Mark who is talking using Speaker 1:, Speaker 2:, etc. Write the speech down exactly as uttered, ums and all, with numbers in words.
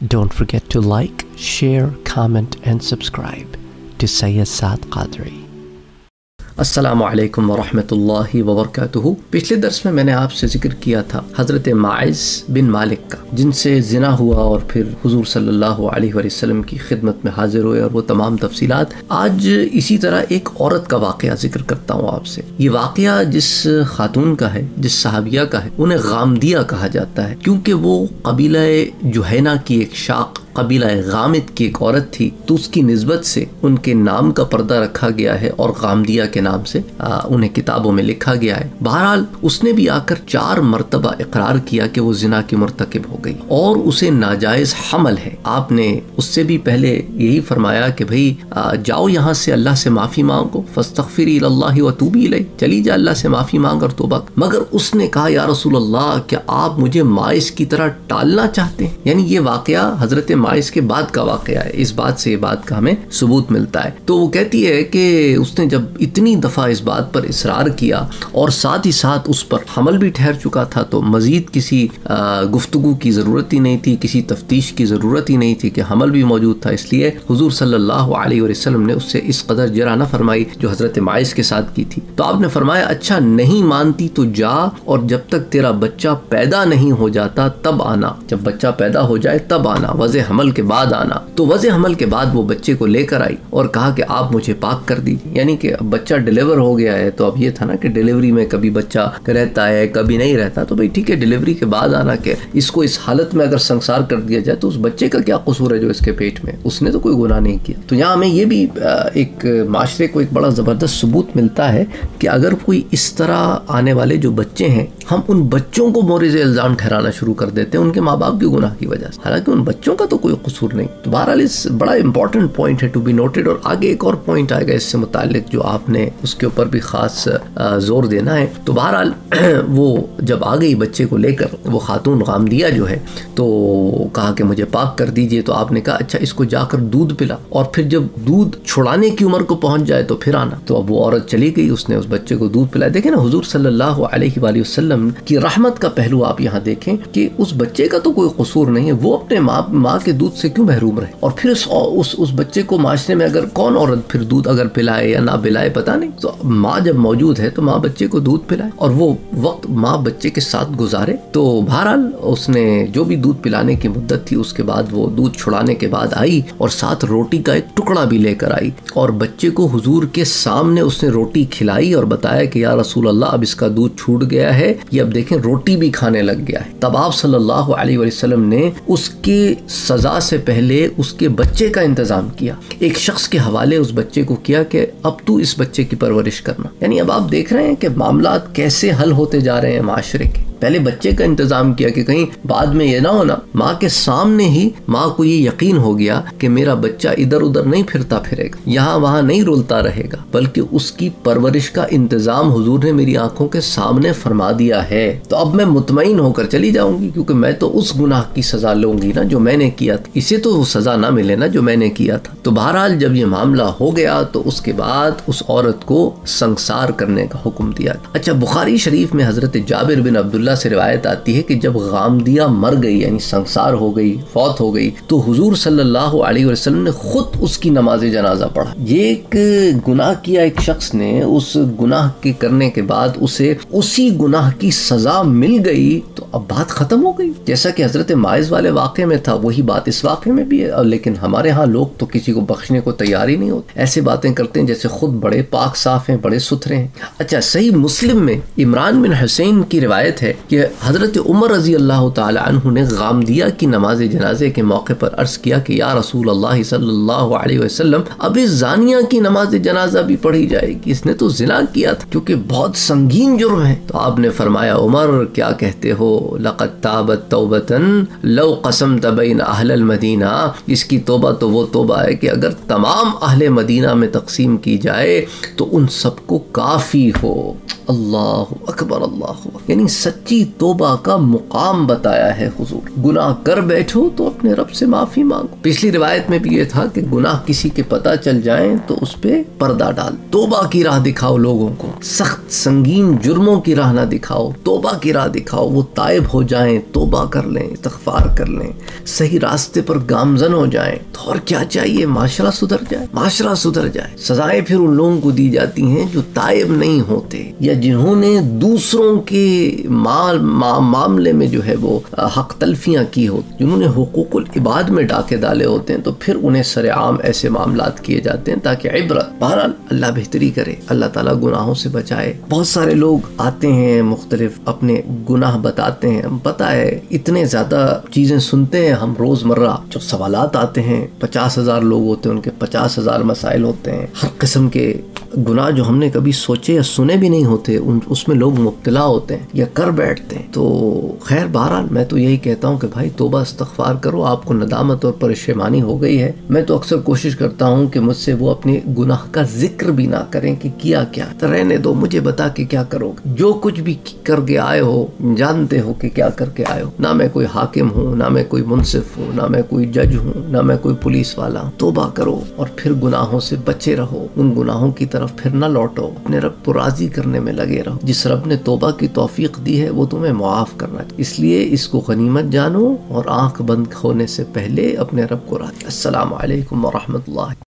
Speaker 1: Don't forget to like, share, comment and subscribe to Sayyid Saad Qadri.
Speaker 2: السلام علیکم ورحمۃ اللہ وبرکاتہ. پچھلے درس میں میں نے آپ سے ذکر کیا تھا حضرت ماعز بن مالک کا، جن سے زنا ہوا اور پھر حضور صلی اللہ علیہ وآلہ وسلم کی خدمت میں حاضر ہوئے، اور وہ تمام تفصیلات. آج اسی طرح ایک عورت کا واقعہ ذکر کرتا ہوں آپ سے. یہ واقعہ جس خاتون کا ہے، جس صحابیہ کا ہے، انہیں غامدیہ کہا جاتا ہے، کیونکہ وہ قبیلہ جہینہ کی ایک شاخ قبیلہ غامد کی ایک عورت تھی، تو اس کی نسبت سے ان کے نام کا پردہ رکھا گیا ہے اور غامدیہ کے نام سے آ, انہیں کتابوں میں لکھا گیا ہے. بہرحال اس نے بھی آ کر چار مرتبہ اقرار کیا کہ وہ زنا کی مرتکب ہو گئی اور اسے ناجائز حمل ہے. آپ نے اس سے بھی پہلے یہی فرمایا کہ بھئی آ, جاؤ یہاں سے، اللہ سے معافی مانگو، فاستغفری اللہ وتوبی الیہ، چلی جا اللہ سے معافی مانگ اور توبہ. مگر اس نے کہا یا رسول اللہ، کیا آپ مجھے ماعز کی طرح ٹالنا چاہتے ہیں؟ یعنی یہ واقعہ حضرت ماعز کے بعد کا واقعہ ہے، اس بات سے یہ بات کا ہمیں ثبوت ملتا ہے. تو وہ کہتی ہے کہ اس نے جب اتنی دفعہ اس بات پر اصرار کیا اور ساتھ ہی ساتھ اس پر حمل بھی ٹھہر چکا تھا، تو مزید کسی گفتگو کی ضرورت ہی نہیں تھی، کسی تفتیش کی ضرورت ہی نہیں تھی کہ حمل بھی موجود تھا. اس لیے حضور صلی اللہ علیہ وسلم نے اس سے اس قدر جرح نہ فرمائی جو حضرت ماعز کے ساتھ کی تھی. تو آپ نے فرمایا اچھا نہیں مانتی تو جا، اور جب تک تیرا بچہ پیدا نہیں ہو جاتا تب آنا، جب بچہ پیدا ہو جائے تب آنا، وضع حمل کے بعد آنا. تو وضع حمل کے بعد وہ بچے کو لے کر آئی اور کہا کہ آپ مجھے پاک کر دیجیے. یعنی کہ اب بچہ ڈیلیور ہو گیا ہے، تو اب یہ تھا نا کہ ڈیلیوری میں کبھی بچہ رہتا ہے کبھی نہیں رہتا، تو بھئی ٹھیک ہے ڈیلیوری کے بعد آنا. کہ اس کو اس حالت میں اگر سنسار کر دیا جائے تو اس بچے کا کیا قصور ہے جو اس کے پیٹ میں، اس نے تو کوئی گناہ نہیں کیا. تو یہاں ہمیں یہ بھی ایک معاشرے کو ایک بڑا زبردست ثبوت ملتا ہے کہ اگر کوئی اس طرح آنے والے جو بچے ہیں، ہم ان بچوں کو مورد الزام ٹھہرانا شروع کر دیتے ہیں ان کے ماں باپ کی گناہ کی وجہ سے، حالانکہ ان بچوں کا تو کوئی قصور نہیں. تو بہرحال اس بڑا امپورٹنٹ پوائنٹ ہے ٹو بی نوٹڈ. اور آگے ایک اور پوائنٹ آئے گا اس سے متعلق جو آپ نے اس کے اوپر بھی خاص زور دینا ہے. تو بہرحال وہ جب آ گئی بچے کو لے کر، وہ خاتون غامدیہ جو ہے، تو کہا کہ مجھے پاک کر دیجئے. تو آپ نے کہا اچھا اس کو جا کر دودھ پلا، اور پھر جب دودھ چھڑانے کی عمر کو پہنچ جائے تو پھر آنا. تو اب وہ عورت چلی گئی، اس نے اس بچے کو دودھ پلایا. دیکھیں نا حضور صلی اللہ علیہ وآلہ وسلم کی رحمت کا پہلو آپ یہاں دیکھیں کہ اس بچے کا تو کوئی قصور نہیں ہے، وہ اپنے ماں ماں کے دودھ سے کیوں محروم رہے. اور پھر اس اس, اس بچے کو معاشرے میں اگر کون عورت پھر دودھ اگر پلائے یا نہ پلائے پتہ نہیں، تو ماں جب موجود ہے تو ماں بچے کو دودھ پلائے اور وہ وقت ماں بچے کے ساتھ گزارے. تو بہرحال اس نے جو بھی دودھ پلانے کی مدت تھی، اس کے بعد وہ دودھ چھڑانے کے بعد آئی اور ساتھ روٹی کا ایک ٹکڑا بھی لے کر آئی، اور بچے کو حضور کے سامنے اس نے روٹی کھلائی اور بتایا کہ یا رسول اللہ اب اس کا دودھ چھوٹ گیا ہے، یہ اب دیکھیں روٹی بھی کھانے لگ گیا ہے. تب آپ صلی اللہ علیہ وسلم نے اس کی سزا سے پہلے اس کے بچے کا انتظام کیا، ایک شخص کے حوالے اس بچے کو کیا کہ اب تو اس بچے کی پرورش کرنا. یعنی اب آپ دیکھ رہے ہیں کہ معاملات کیسے حل ہوتے جا رہے ہیں معاشرے کے. پہلے بچے کا انتظام کیا کہ کہیں بعد میں یہ نہ ہونا ماں کے سامنے ہی ماں کو یہ یقین ہو گیا کہ میرا بچہ ادھر ادھر نہیں پھرتا پھرے گا، یہاں وہاں نہیں رولتا رہے گا، بلکہ اس کی پرورش کا انتظام حضور نے میری آنکھوں کے سامنے فرما دیا ہے. تو اب میں مطمئن ہو کر چلی جاؤں گی، کیونکہ میں تو اس گناہ کی سزا لوں گی نا جو میں نے کیا تھا، اسے تو وہ سزا نہ ملے نا جو میں نے کیا تھا. تو بہرحال جب یہ معاملہ ہو گیا تو اس کے بعد اس عورت کو سنسار کرنے کا حکم دیا. اچھا بخاری شریف میں حضرت جابر بن عبداللہ سے روایت آتی ہے کہ جب غامدیہ مر گئی، یعنی سنسار ہو گئی، فوت ہو گئی، تو حضور صلی اللہ علیہ وسلم نے خود اس کی نماز جنازہ پڑھا. یہ ایک گناہ کیا ایک شخص نے، اس گناہ کے کرنے کے بعد اسے اسی گناہ کی سزا مل گئی، تو اب بات ختم ہو گئی. جیسا کہ حضرت ماعز والے واقعے میں تھا وہی بات اس واقعے میں بھی ہے. لیکن ہمارے ہاں لوگ تو کسی کو بخشنے کو تیار ہی نہیں ہوتے، ایسے باتیں کرتے ہیں جیسے خود بڑے پاک صاف ہیں، بڑے ستھرے ہیں. اچھا صحیح مسلم میں عمران بن حسین کی روایت ہے کہ حضرت عمر رضی اللہ تعالی عنہ نے غامدیہ کی نماز جنازے کے موقع پر عرض کیا کہ یا رسول اللہ صلی اللہ علیہ وسلم اب اس زانیہ کی نماز جنازہ بھی پڑھی جائے گی، اس نے تو زنا کیا تھا، کیونکہ بہت سنگین جرم ہے. تو آپ نے فرمایا عمر کیا کہتے ہو، لقد تابت توبۃ لو قسمت بین اہل المدینہ، اس کی توبہ تو وہ توبہ ہے کہ اگر تمام اہل مدینہ میں تقسیم کی جائے تو ان سب کو کافی ہو. اللہ اکبر، اللہ اکبر. یعنی سچ سچی توبہ کا مقام بتایا ہے حضور. گناہ کر بیٹھو تو اپنے رب سے معافی مانگو. پچھلی روایت میں بھی یہ تھا کہ گناہ کسی کے پتہ چل جائیں تو اس پہ پردہ ڈال. توبہ کی راہ دکھاؤ لوگوں کو, سخت سنگین جرموں کی راہ نہ دکھاؤ, توبہ کی راہ دکھاؤ. وہ تائب ہو جائیں, توبہ کر لیں, استغفار کر لیں, صحیح راستے پر گامزن ہو جائیں تو اور کیا چاہیے؟ معاشرہ سدھر جائے, معاشرہ سدھر جائے. سزائیں پھر ان لوگوں کو دی جاتی ہیں جو تائب نہیں ہوتے یا جنہوں نے دوسروں کے مال معاملے میں جو ہے وہ حق تلفیاں کی ہوتی, جنہوں نے حقوق العباد میں ڈاکے ڈالے ہوتے ہیں, تو پھر انہیں سر عام ایسے معاملات کیے جاتے ہیں تاکہ عبرت. بہرحال اللہ بہتری کرے, اللہ تعالیٰ گناہوں سے بچائے. بہت سارے لوگ آتے ہیں مختلف اپنے گناہ بتاتے ہیں. ہم پتہ ہے اتنے زیادہ چیزیں سنتے ہیں ہم روز مرہ, جو سوالات آتے ہیں پچاس ہزار لوگ ہوتے ہیں, ان کے پچاس ہزار مسائل ہوتے ہیں, ہر قسم کے گناہ جو ہم نے کبھی سوچے یا سنے بھی نہیں ہوتے ان اس میں لوگ مبتلا ہوتے ہیں یا کر بیٹھتے ہیں. تو خیر بہرحال میں تو یہی کہتا ہوں کہ بھائی توبہ استغفار کرو. آپ کو ندامت اور پریشانی ہو گئی ہے, میں تو اکثر کوشش کرتا ہوں کہ مجھ سے وہ اپنے گناہ کا ذکر بھی نہ کریں کہ کیا کیا, تو رہنے دو, مجھے بتا کے کیا کرو گے. جو کچھ بھی کر کے آئے ہو جانتے ہو کہ کیا کر کے آئے ہو. نہ میں کوئی حاکم ہوں, نہ میں کوئی منصف ہوں, نہ میں کوئی جج ہوں, نہ میں کوئی پولیس والا ہوں. توبہ کرو اور پھر گناہوں سے بچے رہو, ان گناہوں کی طرف پھر نہ لوٹو, اپنے رب کو راضی کرنے میں لگے رہو. جس رب نے توبہ کی توفیق دی ہے وہ تمہیں معاف کرنا ہے, اس لیے اس کو غنیمت جانو اور آنکھ بند ہونے سے پہلے اپنے رب کو راضی. السلام علیکم ورحمۃ اللہ.